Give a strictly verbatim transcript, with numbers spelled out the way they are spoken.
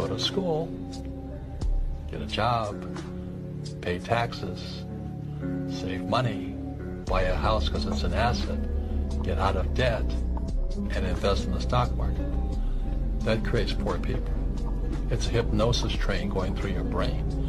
go to school, get a job, pay taxes, save money, buy a house because it's an asset, get out of debt, and invest in the stock market. That creates poor people. It's a hypnosis train going through your brain.